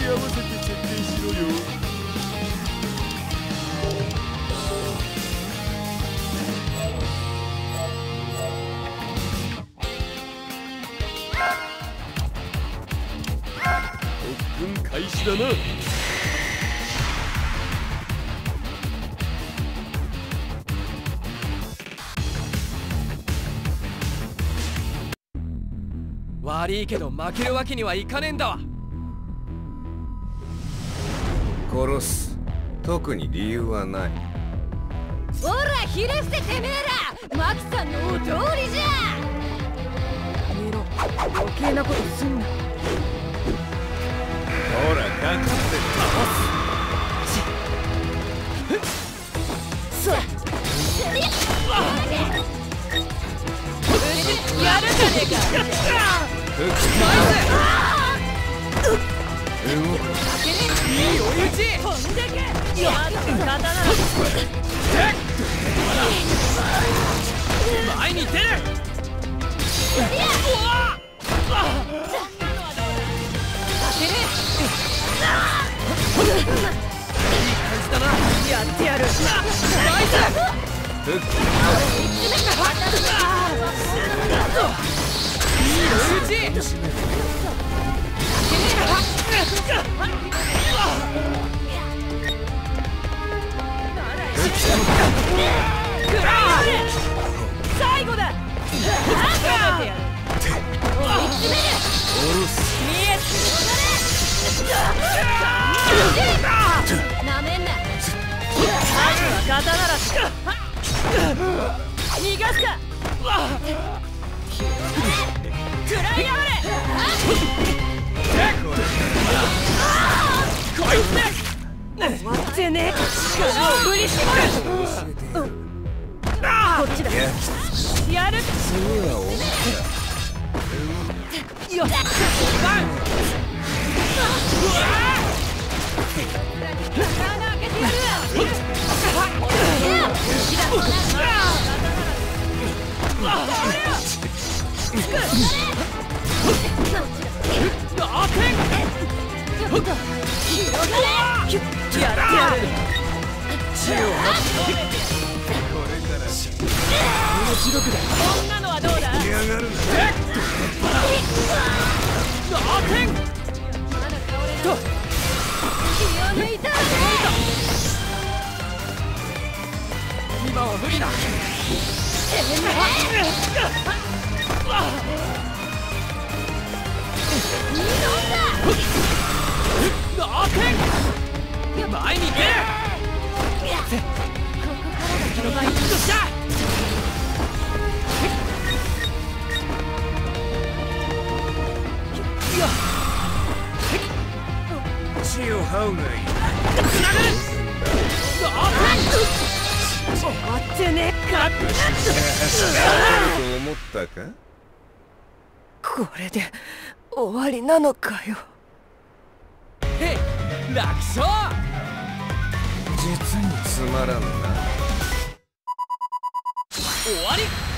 に合わせて設定しろよ。特訓開始だな。 悪いけど負けるわけにはいかねえんだわ。 殺す。特に理由はない。 ほらひれ伏せてめえら、マキさんのお通りじゃ。やめろ、余計なことすんな。 ほらかかって倒す。 さあやるじゃねえか。 いい追い打ち。 飛んでけ。やっと刀。 前に出る。 やってやる。最後だ。なめんな。刀らしか。逃がすか。食らいやがれ。こいつ終わってねえ。力を振り絞る。こっちだ。やる。 次はお前だ。 よっ。穴開けてやる。こんなのはどうだ。 今は無理だ。前に出る。ここからが広がりとした。 血を這うがいい。 つなぐ。 終わってねえか。 と思ったか。 これで終わりなのかよ。 へい、楽勝。 実につまらんな。 終わり。